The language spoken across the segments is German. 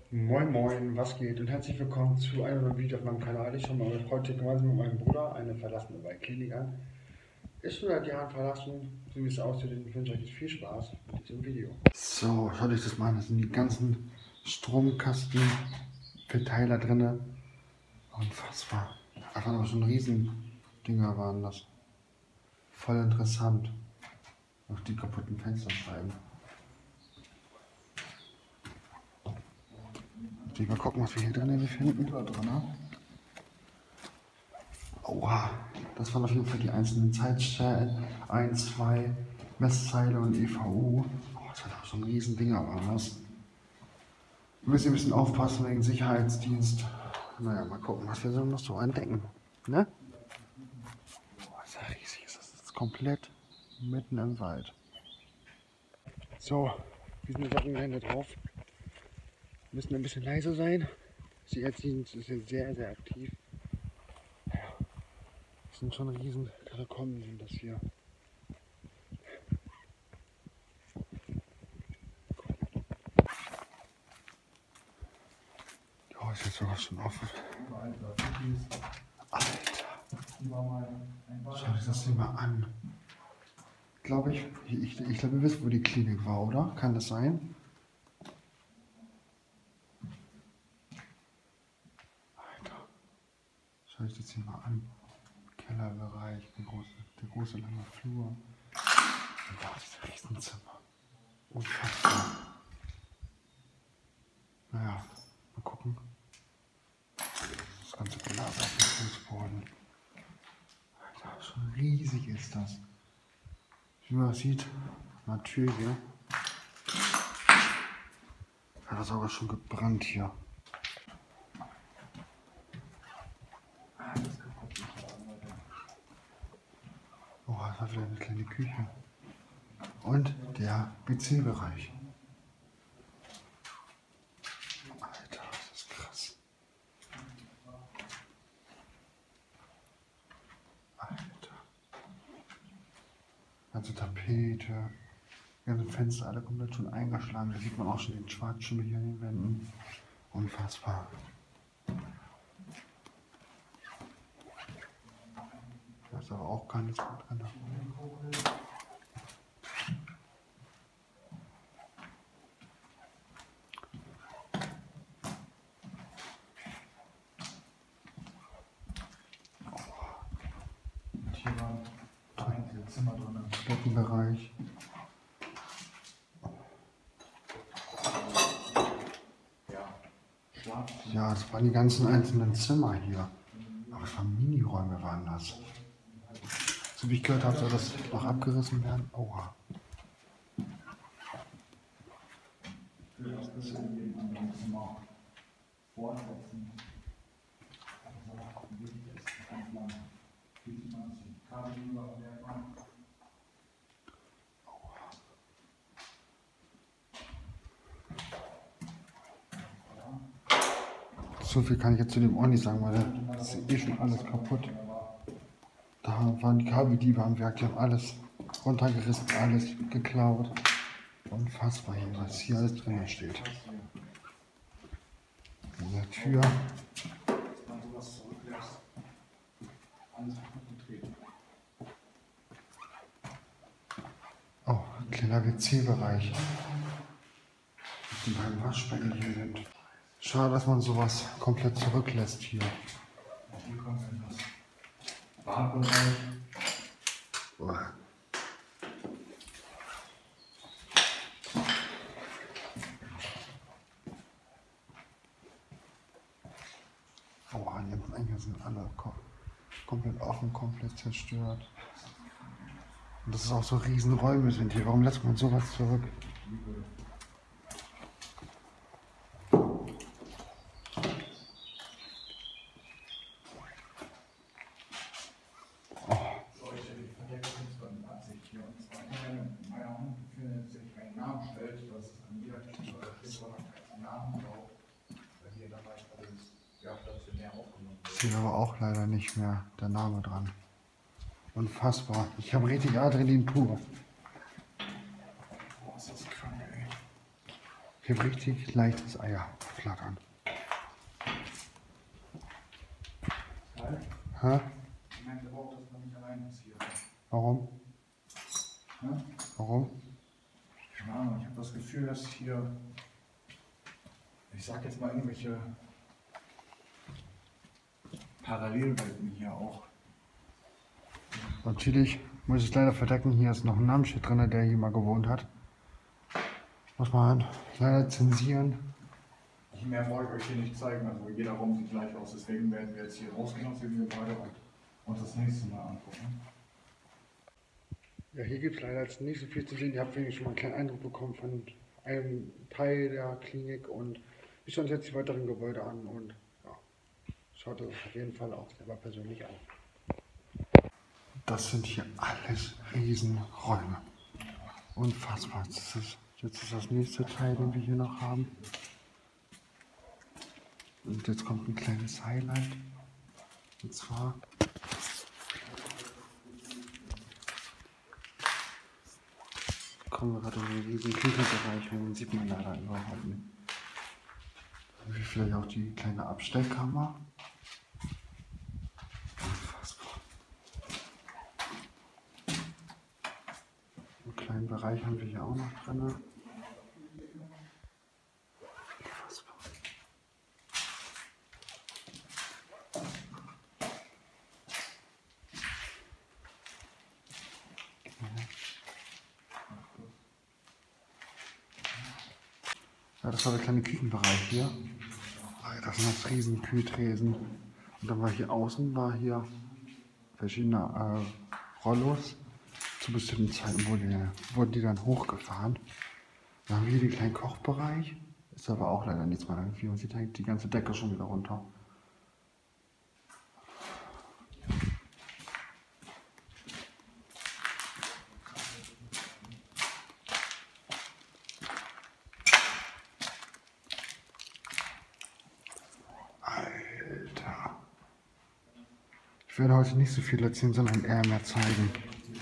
Moin Moin, was geht und herzlich willkommen zu einem neuen Video auf meinem Kanal. Ich schaue mir heute gemeinsam mit meinem Bruder eine verlassene Waldklinik an. Ist schon seit Jahren verlassen, so wie es aussieht. Ich wünsche euch jetzt viel Spaß mit diesem Video. So, schaut euch das mal an. Das sind die ganzen Stromkastenverteiler drin. Unfassbar. Einfach noch so ein Riesendinger waren das. Voll interessant. Auch die kaputten Fensterscheiben. Mal gucken, was wir hier drinnen finden. Oha, das waren auf jeden Fall die einzelnen Zeitstellen. 1, 2, Messzeile und EVU. Oh, das war doch so ein Riesendinger war das. Wir müssen ein bisschen aufpassen wegen Sicherheitsdienst. Naja, mal gucken, was wir so noch so entdecken. Ne? Oh, das ist ja riesig. Das ist komplett mitten im Wald. So, wir sind jetzt auf dem Gelände drauf. Wir müssen ein bisschen leise sein. Sicherheitsdienst ist hier sehr, sehr aktiv. Das sind schon riesen Katakomben, sind das hier. Oh, ist jetzt sogar schon offen. Alter. Schau dir das hier mal an. Glaube ich glaube, ihr wisst, wo die Klinik war, oder? Kann das sein? Alter. Schau dich das hier mal an. Kellerbereich, der große lange Flur. Und da ist das Riesenzimmer. Unfassbar. Naja, mal gucken. Das ganze Glas auf dem Fußboden. Alter, schon riesig ist das. Wie man sieht, eine Tür hier. Hat das aber schon gebrannt hier. Oh, das war wieder eine kleine Küche. Und der WC-Bereich. Alter, das ist krass. Alter. Ganze Tapete. Die ganzen Fenster alle komplett schon eingeschlagen. Da sieht man auch schon den Schwarzschimmel hier an den Wänden. Unfassbar. Da ist aber auch gar nichts mehr drin. Hier waren einzelne Zimmer drin. Bettenbereich. Ja, das waren die ganzen einzelnen Zimmer hier. Aber es waren Miniräume, waren das. So wie ich gehört habe, soll das noch abgerissen werden. Oha. Für das bisschen in jedem anderen Zimmer fortsetzen. Also wichtig ist, ganz lang. Wie sieht man das? Die Kabel über der Wand. So viel kann ich jetzt zu dem Ohr nicht sagen, weil das ist eh schon alles kaputt. Da waren die Kabeldiebe am Werk, die haben alles runtergerissen, alles geklaut. Unfassbar hier, was hier alles drin steht. In der Tür. Dass man sowas zurücklässt. Alles getreten. Oh, kleiner WC-Bereich. Die beiden Waschbecken hier sind. Schade, dass man sowas komplett zurücklässt hier. Hier kommt dann das Badbereich. Oh. Oh, die Eingänge sind alle komplett offen, komplett zerstört. Und das ist auch so Riesenräume sind hier. Warum lässt man sowas zurück? Solche, die verdeckt sind zwar mit Absicht hier. Und zwar in meiner Hand befindet sich ein Namensschild, das ist an jeder Tür als Namen drauf. Weil hier dabei alles stationär aufgenommen wird. Steht aber auch leider nicht mehr der Name dran. Unfassbar. Ich habe richtig Adrenalin pur. Boah, ist das krank, ey. Ich habe richtig leichtes Eierflattern. Hä? Ich meinte auch, dass man nicht allein passiert. Warum? Ne? Warum? Keine Ahnung, ich habe das Gefühl, dass hier, ich sag jetzt mal irgendwelche Parallelwelten hier auch. Natürlich muss ich leider verdecken, hier ist noch ein Namenschild drin, der hier mal gewohnt hat. Muss man leider zensieren. Mehr brauche ich euch hier nicht zeigen, also jeder Raum sieht gleich aus, deswegen werden wir jetzt hier rausgehen aus dem Gebäude und uns das nächste Mal angucken. Ja, hier gibt es leider jetzt nicht so viel zu sehen. Ihr habt wenigstens schon mal einen kleinen Eindruck bekommen von einem Teil der Klinik und wir schauen uns jetzt die weiteren Gebäude an und ja, schaut es auf jeden Fall auch selber persönlich an. Das sind hier alles Riesenräume. Unfassbar. Jetzt ist das nächste Teil, den wir hier noch haben. Und jetzt kommt ein kleines Highlight. Und zwar kommen wir gerade in den riesen Küchenbereich, den sieht man leider überhaupt nicht. Wie vielleicht auch die kleine Abstellkammer. Unfassbar. Einen kleinen Bereich haben wir hier auch noch drin. Unfassbar. Ja, das war der kleine Küchenbereich hier. Das sind das riesen Kühltresen. Und dann war hier außen hier verschiedene Rollos. Zu bestimmten Zeiten wurden die dann hochgefahren. Dann haben wir hier den kleinen Kochbereich. Ist aber auch leider nichts mehr irgendwie. Man sieht halt die ganze Decke schon wieder runter. Alter. Ich werde heute nicht so viel erzählen, sondern eher mehr zeigen.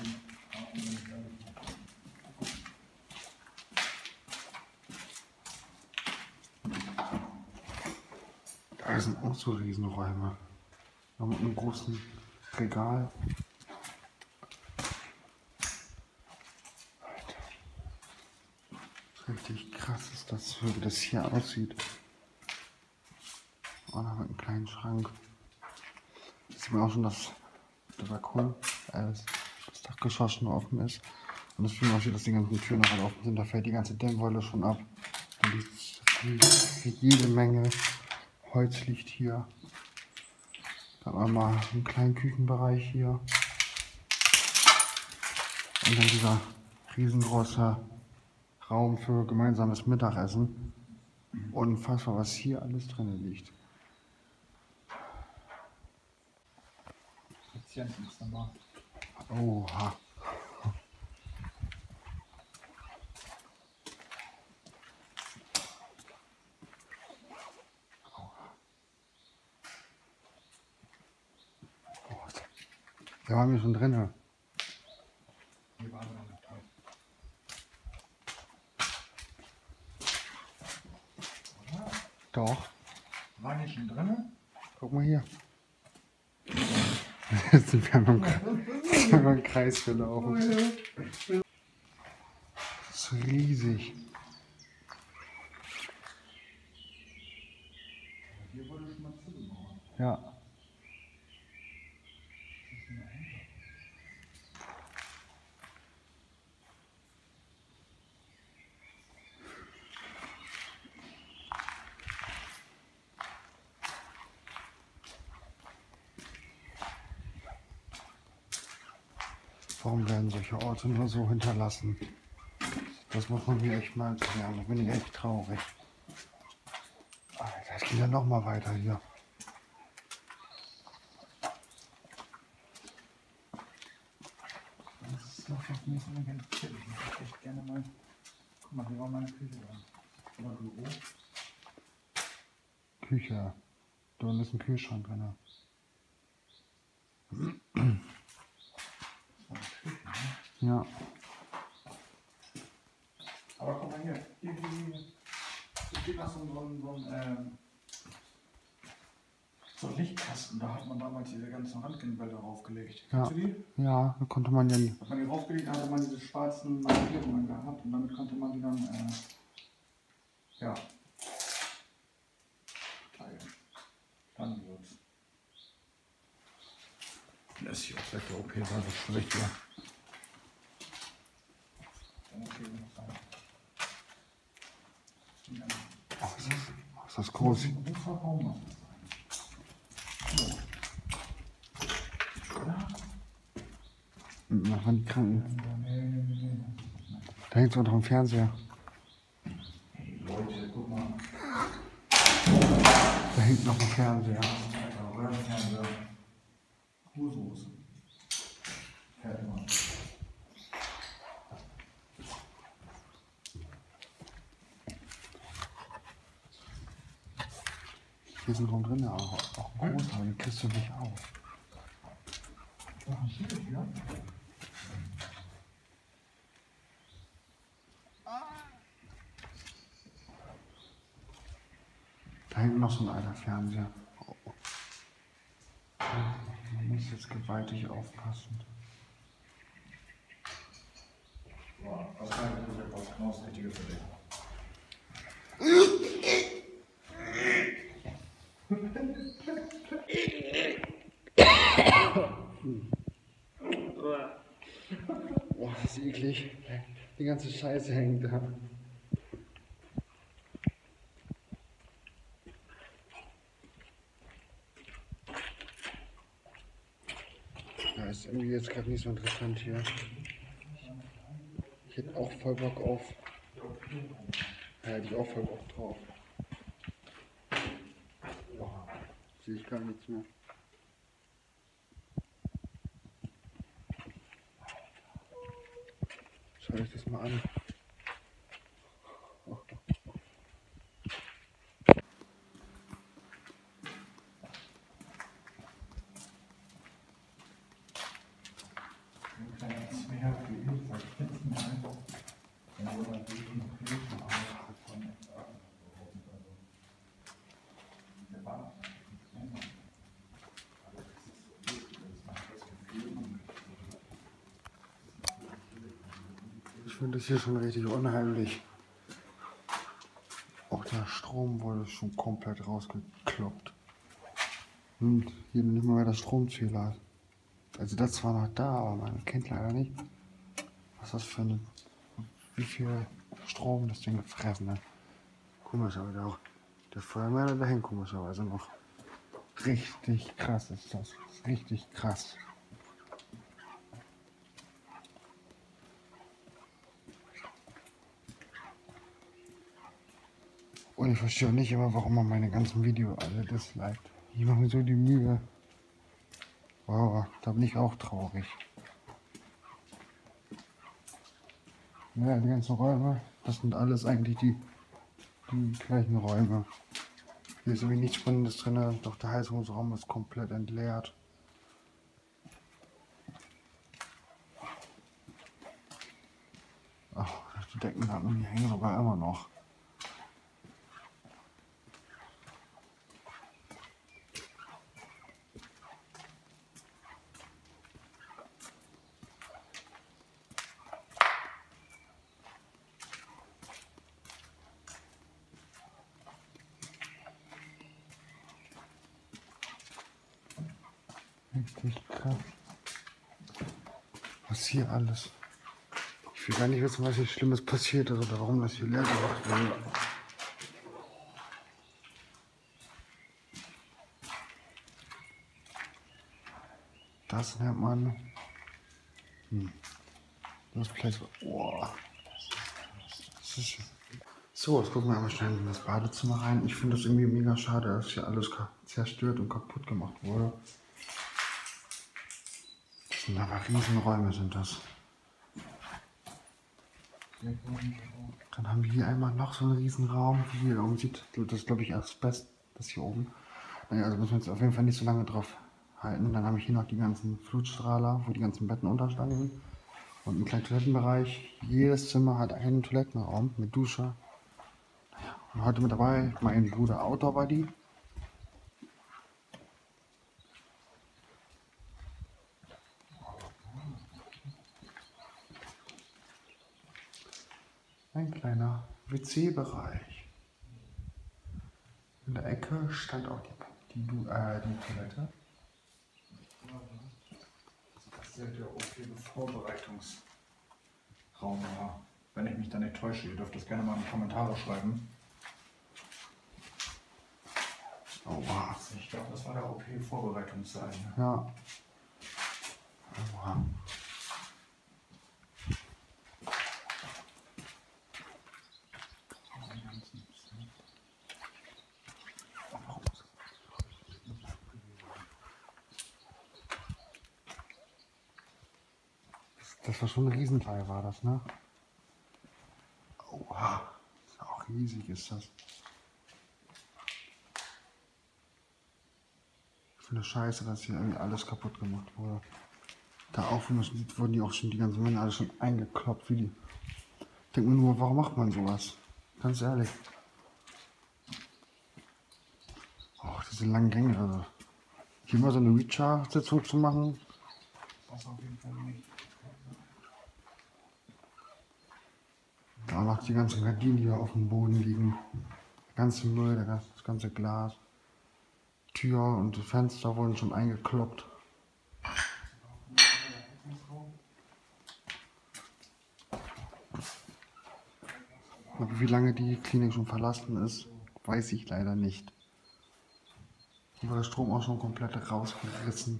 Da sind auch so Riesenräume. Noch mit einem großen Regal. Alter. Richtig krass ist das, wie das hier aussieht. Und noch mit einem kleinen Schrank. Jetzt sieht man auch schon, dass der Balkon, das Dachgeschoss schon offen ist. Und das fühlt man auch hier, dass die ganzen Türen noch offen sind. Da fällt die ganze Dämmwolle schon ab. Da liegt jede Menge Holz liegt hier. Dann haben wir mal einen kleinen Küchenbereich hier. Und dann dieser riesengroße Raum für gemeinsames Mittagessen. Unfassbar, was hier alles drin liegt. Patientenzimmer. Oha. Da waren wir schon drin. Hier waren wir nicht drin. Oder? Doch. Waren wir schon drin? Guck mal hier. Jetzt sind wir im Kreis gelaufen. Das ist riesig. Hier wurde schon mal zugemauert. Ja. Warum werden solche Orte nur so hinterlassen? Das muss man mir echt mal erklären. Da bin ich echt traurig. Alter, es geht ja noch mal weiter hier. Das ist noch nicht so ganz chillig. Ich möchte echt gerne mal. Guck mal, hier war meine Küche dran. Oder Büro. Küche. Da unten ist ein Kühlschrank drin. Das war eine Küche, ne? Ja. Aber guck mal hier. Hier. noch so einen Lichtkasten, da hat man damals diese ganzen Röntgenbilder draufgelegt. Ja. Kennst du die? Ja, da konnte man ja Hat man die draufgelegt, da hatte man diese schwarzen Markierungen gehabt und damit konnte man die dann, ja, dann wird's. Das ist hier auch seit der OP, war das schon richtig. Ist das groß? Da waren die Kranken. Da hängt so noch ein Fernseher. Hey Leute, guck mal. Da hängt noch ein Fernseher. Röhrenfernseher. Kurslos. Fährt immer. Hier ist ein Raum drin, aber auch groß, aber den kriegst du nicht auf. Da hängt noch so ein alter Fernseher. Oh. Man muss jetzt gewaltig aufpassen. Boah, was kann ich was genau das Richtige für dich? Boah, das ist eklig. Die ganze Scheiße hängt da. Ja, ist irgendwie jetzt gerade nicht so interessant hier. Ich hätte auch voll Bock auf. Ja, hätte ich auch voll Bock drauf. Boah, sehe ich gar nichts mehr. Schau euch das mal an. Ich finde das hier schon richtig unheimlich. Auch der Strom wurde schon komplett rausgekloppt. Und hier nicht mal mehr der Stromzähler. Also das war noch da, aber man kennt leider nicht, was das für eine, wie viel Strom das Ding gefressen hat. Komisch, aber auch der Feuerwehr, der hängt komischerweise noch. Richtig krass ist das. Richtig krass. Und ich verstehe auch nicht immer, warum man meine ganzen Videos alle disliked. Ich mache mir so die Mühe. Wow, da bin ich auch traurig. Ja, die ganzen Räume, das sind alles eigentlich die gleichen Räume. Hier ist irgendwie nichts Spannendes drin, doch der Heizungsraum ist komplett entleert. Ach, die Deckenlampen, die hängen sogar immer noch. Richtig krass. Was hier alles. Ich will gar nicht wissen, was hier Schlimmes passiert ist oder warum das hier leer gemacht wurde. Das nennt man. Das Place. Oh. Das ist, so, jetzt gucken wir einmal schnell in das Badezimmer rein. Ich finde das irgendwie mega schade, dass hier alles zerstört und kaputt gemacht wurde. Das sind aber Riesenräume, sind das. Dann haben wir hier einmal noch so einen Riesenraum, wie ihr oben seht. Das ist, glaube ich, Asbest, das hier oben. Naja, also müssen wir uns auf jeden Fall nicht so lange drauf halten. Dann habe ich hier noch die ganzen Flutstrahler, wo die ganzen Betten unterstanden. Und einen kleinen Toilettenbereich. Jedes Zimmer hat einen Toilettenraum mit Dusche. Naja, Heute mit dabei mein Bruder Outdoor Buddy. Ein kleiner WC-Bereich. In der Ecke stand auch die Toilette. Das ist der OP-Vorbereitungsraum war. Wenn ich mich da nicht täusche, ihr dürft das gerne mal in die Kommentare schreiben. Oha. Ich glaube, das war der OP-Vorbereitungssaal. Ja. Oha. Das war schon ein Riesenteil, war das, ne? Oha. Ist auch riesig, ist das. Ich finde scheiße, dass hier irgendwie alles kaputt gemacht wurde. Da offen wurden die auch schon, die ganzen Männer alle schon eingekloppt, wie die. Ich denke mir nur, warum macht man sowas? Ganz ehrlich. Oh, diese langen Gänge, also. Hier mal so eine Reacher-Sitzung zu machen. Das auf jeden Fall nicht. Da noch die ganzen Gardinen, die da auf dem Boden liegen. Der ganze Müll, das ganze Glas. Tür und die Fenster wurden schon eingekloppt. Aber wie lange die Klinik schon verlassen ist, weiß ich leider nicht. Hier war der Strom auch schon komplett rausgerissen.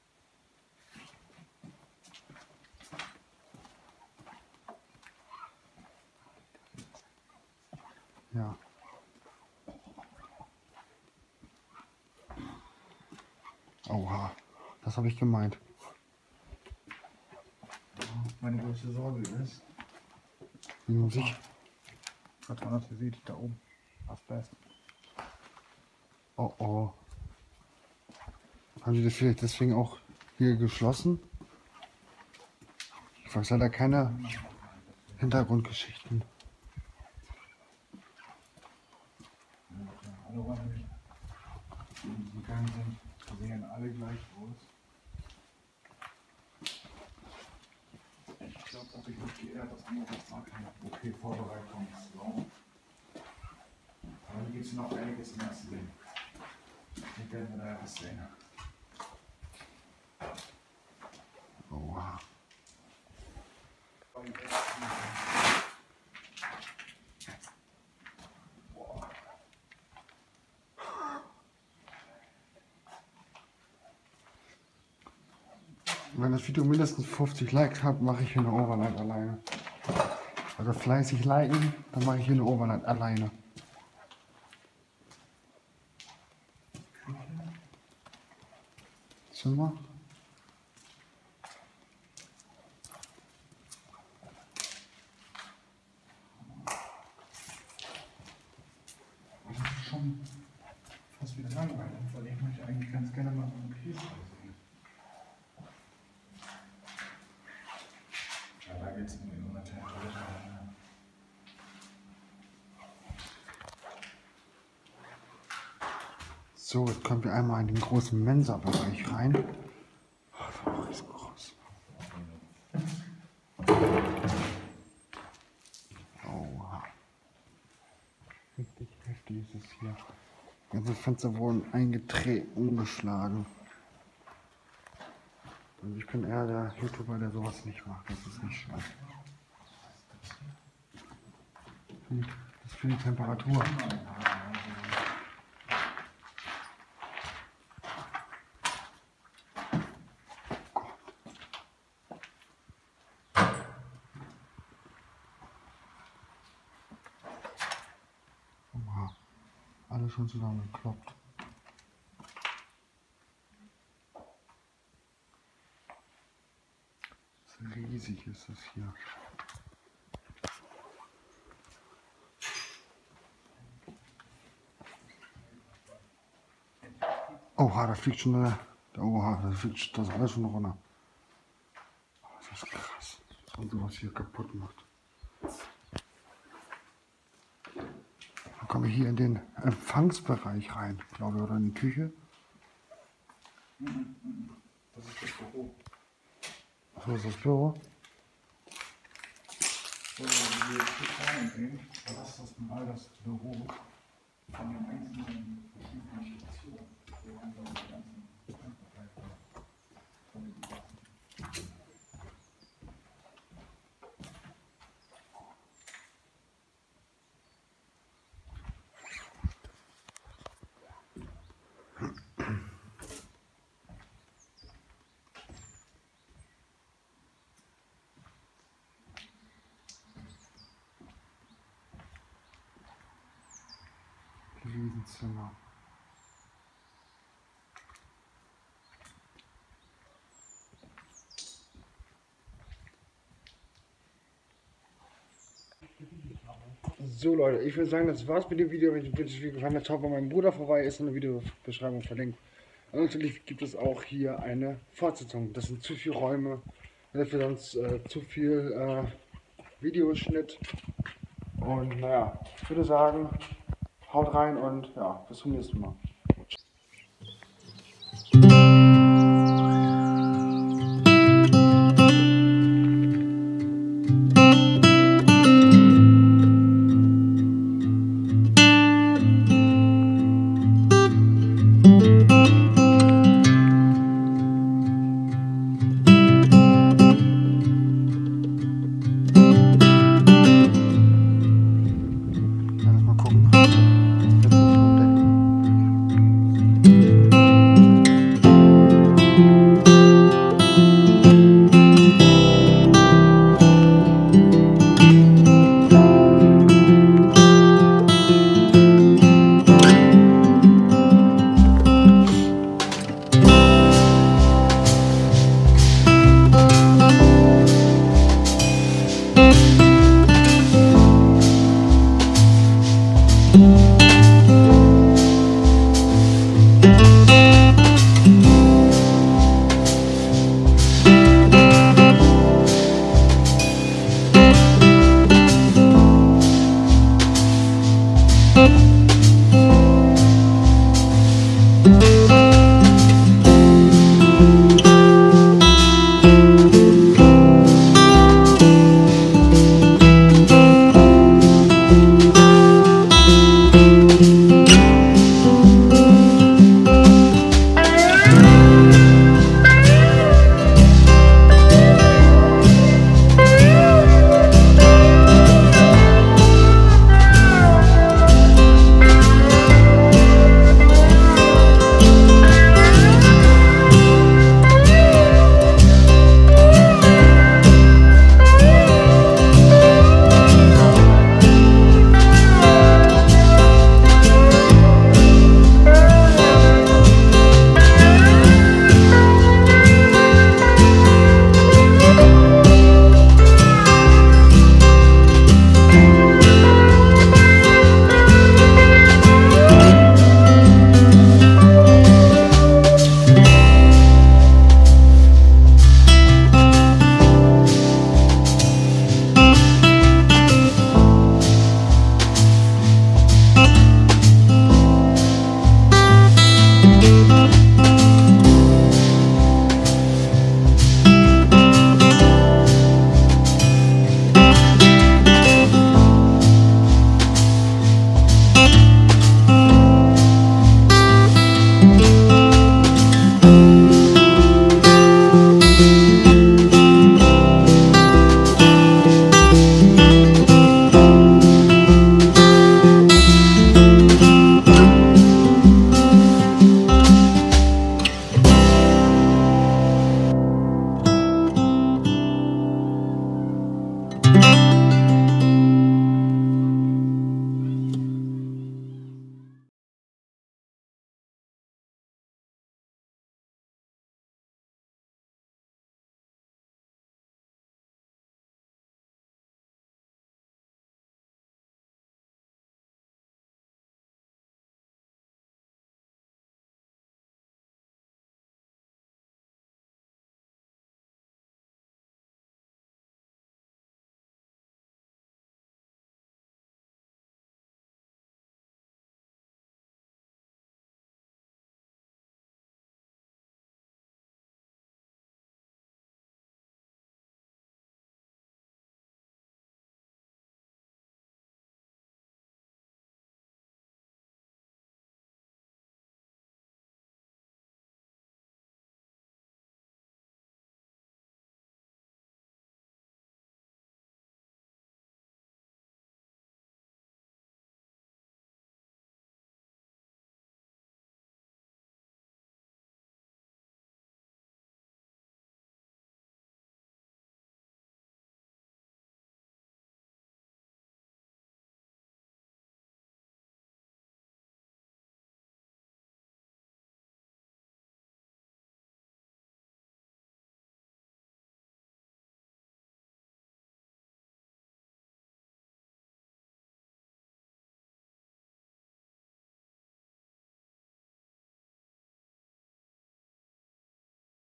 Ja. Oha, das habe ich gemeint. Meine größte Sorge ist, Wie man sich. was man das hier sieht, da oben. Asbest. Oh oh. Haben die das vielleicht deswegen auch hier geschlossen? Ich weiß leider keine Hintergrundgeschichten. Alle Räume, die gegangen sind, sehen alle gleich aus. Ich glaube, dass ich mich geehrt, das andere war keine OP-Vorbereitungsraum. Aber hier gibt es noch einiges mehr zu sehen. Hier werden wir da was sehen. Oha. Wenn das Video mindestens 50 Likes hat, mache ich hier eine Overnight alleine. Also fleißig liken, dann mache ich hier eine Overnight alleine. Zimmer. Das ist schon fast wieder langweilig, weil ich möchte eigentlich ganz gerne mal so einen Käse sehen. Ja, da geht es in den Toilette. So, jetzt kommen wir einmal in den großen Mensa-Bereich rein. Oh, das war auch riesengroß. Oha. Richtig heftig ist es hier. Die ganzen Fenster wurden eingetreten, umgeschlagen. Also ich bin eher der YouTuber, der sowas nicht macht. Das ist nicht schön. Das ist für die Temperatur. Oha. Alles schon zusammengekloppt. Riesig ist es hier. Oha, da fliegt schon oha, da fliegt das alles schon runter. Oh, das ist krass, dass man sowas hier kaputt macht. Oh komme ich hier in den Empfangsbereich rein, glaube ich, oder in die Küche. Das ist das Büro. So ist das Büro. So, wenn wir jetzt hier vorne sehen, das ist das mal das Büro von den einzelnen verschiedenen Stationen. Hier haben wir die ganzen Bereiche von den Überwachen. Riesenzimmer. So Leute, ich würde sagen, das war's mit dem Video. Wenn euch das Video gefallen hat, schaut bei meinem Bruder vorbei, ist in der Videobeschreibung verlinkt. Und natürlich gibt es auch hier eine Fortsetzung. Das sind zu viele Räume, dafür sonst zu viel Videoschnitt. Und naja, ich würde sagen, haut rein und ja, bis zum nächsten Mal.